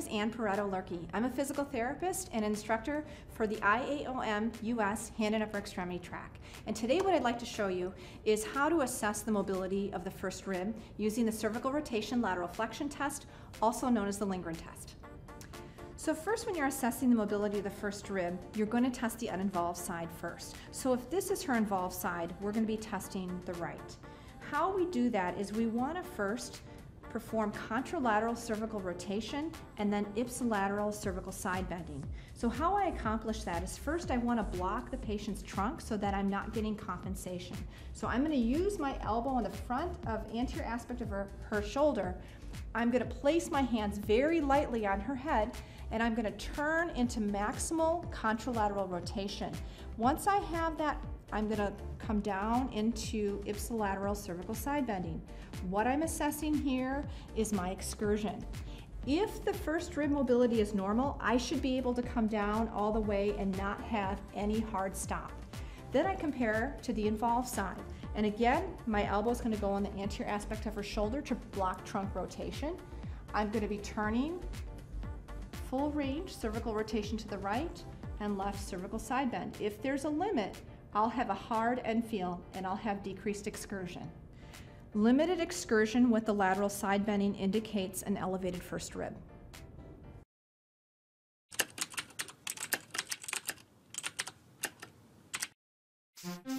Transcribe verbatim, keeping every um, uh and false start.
is Ann Pareto-Lurkey. I'm a physical therapist and instructor for the I A O M U S Hand and Upper Extremity Track. And today what I'd like to show you is how to assess the mobility of the first rib using the cervical rotation lateral flexion test, also known as the Lindgren test. So first, when you're assessing the mobility of the first rib, you're going to test the uninvolved side first. So if this is her involved side, we're going to be testing the right. How we do that is we want to first perform contralateral cervical rotation and then ipsilateral cervical side bending. So how I accomplish that is first I want to block the patient's trunk so that I'm not getting compensation. So I'm going to use my elbow on the front of anterior aspect of her, her shoulder. I'm going to place my hands very lightly on her head and I'm going to turn into maximal contralateral rotation. Once I have that, I'm going to come down into ipsilateral cervical side bending. What I'm assessing here is my excursion. If the first rib mobility is normal, I should be able to come down all the way and not have any hard stop. Then I compare to the involved side. And again, my elbow is going to go on the anterior aspect of her shoulder to block trunk rotation. I'm going to be turning full range, cervical rotation to the right and left cervical side bend. If there's a limit, I'll have a hard end feel and I'll have decreased excursion. Limited excursion with the lateral side bending indicates an elevated first rib. Mm-hmm.